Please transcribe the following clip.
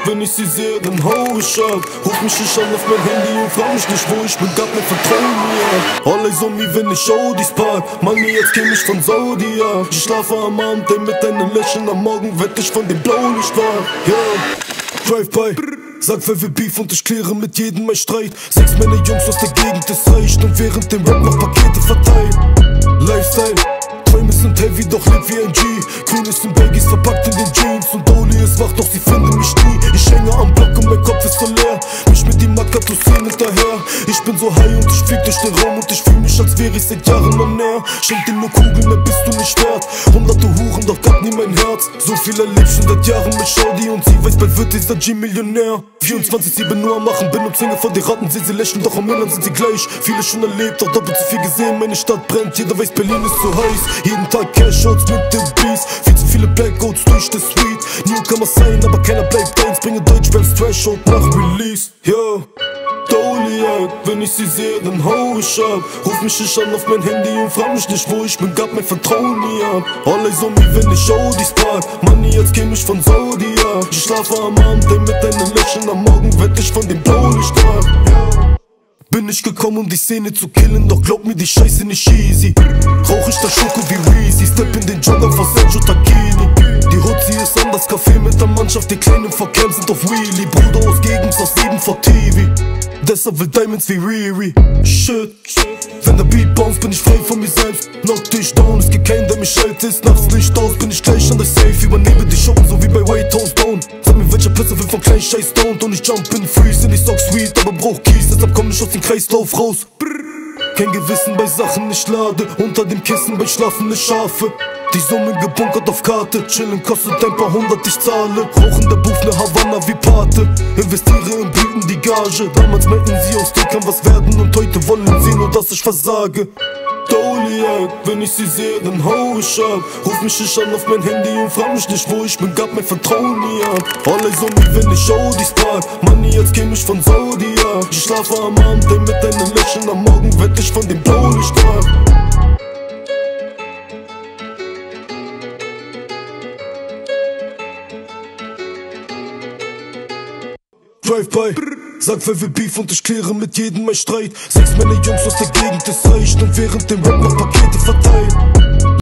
wenn ich sie sehe, dann hau ich ab. Ruf mich nicht an auf mein Handy und frag mich nicht, wo ich bin, gab mir Vertrauen mir. Alle so nie, wenn ich Audis park. Money, jetzt kenn ich von Saudi ab. Ich schlafe am Abend, denn mit deinen Lächeln am Morgen werd ich von dem Blaulicht wach. Yeah, Drive-by. Sag, wer will Beef und ich kläre mit jedem mein Streit. 6 meine Jungs aus der Gegend, das reicht. Und während dem Rap noch Pakete verteilt. Lifestyle, Träume sind heavy, doch lebt wie ein G. Queen ist in Baggies verpackt in den Jeans. Und Dauli ist wach, doch sie finden mich nie. Ich hänge am Block und mein Kopf ist so leer. Mich mit dem Makatusin hinterher. Ich bin so high und ich flieg durch den Raum. Und ich fühl mich, als wäre ich seit Jahren am Meer. Schenk dir nur Kugeln, mehr bist du nicht wert. Hunderte Huren, doch gab nie mein Herz. So viel erlebt schon seit Jahren mit Shorty. Und sie weiß, bald wird dieser G-Millionär. 24/7 nur am Machen, bin umzinge von den Ratten. Sie lächeln, doch am Männern sind sie gleich. Viele schon erlebt, doch doppelt zu viel gesehen. Meine Stadt brennt, jeder weiß, Berlin ist zu heiß. Jeden Tag Cash-Outs mit dem Beast. Viel zu viele Blackouts durch das Sweet. Newcomer sein, aber keiner bleibt eins. Bringe Deutsch-Bands Trash-Out nach Release. Yo, Dauli Jagt, wenn ich sie sehe, dann hau ich ab. Ruf mich nicht an auf mein Handy und frag mich nicht, wo ich bin, gab mein Vertrauen nie ab. Alle so wie wenn ich Audis park. Money, jetzt käm ich von Saudi ab. Ich schlafe am Abend, denn mit deinen Lächeln am Morgen werd ich von dem Blaulicht wach. Bin ich gekommen, um die Szene zu killen, doch glaub mir, die Scheiße nicht easy. Rauch ich das Schoko wie Reezy, step in den Jogger vor Sergio Tacchini. Die Hutzi ist anders, Café mit der Mannschaft, die Kleinen vor Camp sind auf Wheelie. Bruder aus Gegends, aus 7 vor TV. Deshalb will Diamonds wie Riri. Shit, wenn der Beat bounce, bin ich frei von mir selbst. Knock dich down, es gibt keinen, der mich hält. Ist nachts Licht aus, bin ich gleich an der Safe. Übernehme die Schuppen, so wie bei White House Down. Sag mir, welcher Plätze will von kleinen Scheiß stoned. Und ich jump in Freeze, in die Socks sweet, aber brauch Keys, deshalb komm ich aus dem Kreislauf raus. Kein Gewissen bei Sachen, ich lade. Unter dem Kissen bei schlafende Schafe. Die Summen gebunkert auf Karte. Chillen kostet ein paar hundert, ich zahle. Rauchen der Buch ne Havanna wie Pate. Investiere in Blüten die Gage. Damals meinten sie, aus dir kann was werden. Und heute wollen sie nur, dass ich versage. Dauli Jagt, wenn ich sie sehe, dann hau ich ab. Ruf mich nicht an auf mein Handy und frag mich nicht, wo ich bin, gab mein Vertrauen nie ab. Alle so wie wenn ich Audis park. Money, jetzt käm ich von Saudi ab. Ich schlafe am Abend, denn mit deinen Lächeln am Morgen werd ich von dem Blaulicht wach. Drive-by, sag, wer will Beef und ich kläre mit jedem mein Streit. 6 meine Jungs aus der Gegend, das reicht. Und während dem Rap noch Pakete verteilt.